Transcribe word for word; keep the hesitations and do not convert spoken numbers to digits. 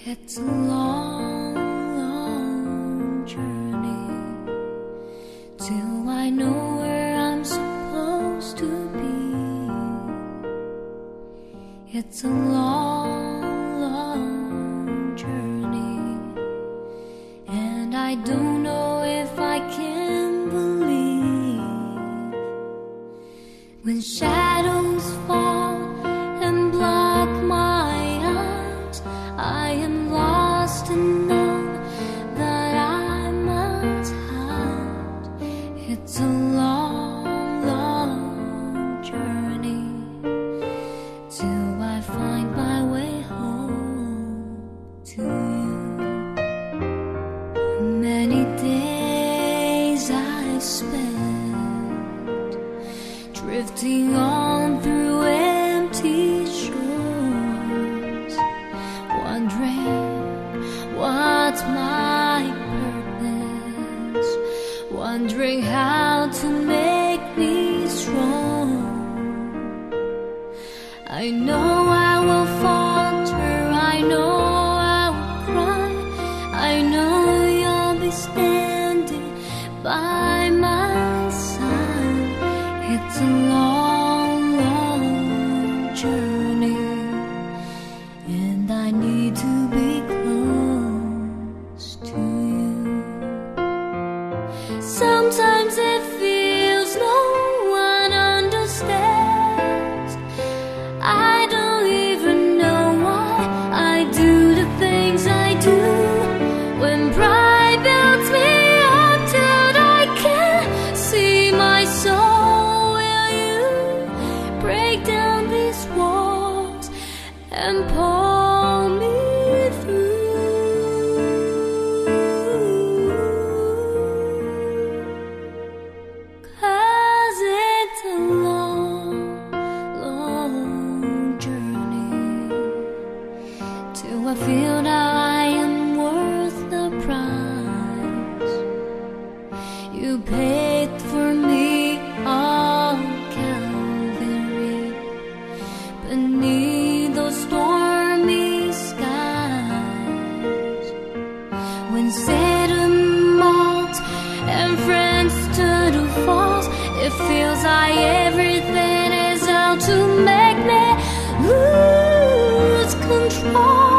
It's a long, long journey till I know where I'm supposed to be. It's a long, long journey, and I don't know if I can believe when shadows fall and block my eyes. I am lost and know that I must hide. It's a long, long journey till I find my way home to you. Many days I've spent drifting on through empty shores, wondering what's my purpose, wondering how to make me strong. I know I will falter, I know I will cry, I know you'll be standing by my side. It's a long, long journey, and I need to be close to you. Sometimes it feels no one understands. I don't even know why I do the things I do. When pride builds me up till I can't see my soul, will you break down these walls and pull me through? 'Cause it's a long, long journey till I feel that I am worth the price you paid for me on Calvary. Beneath those stormy skies, when Satan mocked and friends stood to false, it feels like everything is out to make me lose control.